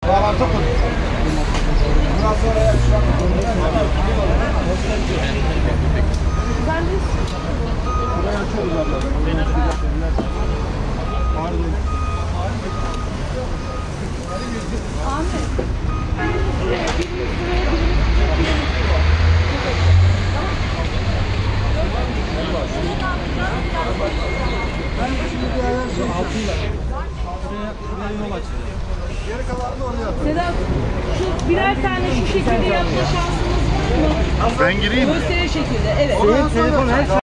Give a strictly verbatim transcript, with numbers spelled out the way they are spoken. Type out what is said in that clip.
Bağlantı kur. Bundan sonra Ben de burayı açıyoruz abla. Pardon. Ahmet. Ben şimdi bir ayar altıyla. Buraya, buraya yol açacağız. Geri kalanını oraya atalım. Sedat, şu birer tane şu şekilde yapma şansımız var mı? Ben gireyim mi? Gösteri şekilde, evet. Oraya telefon her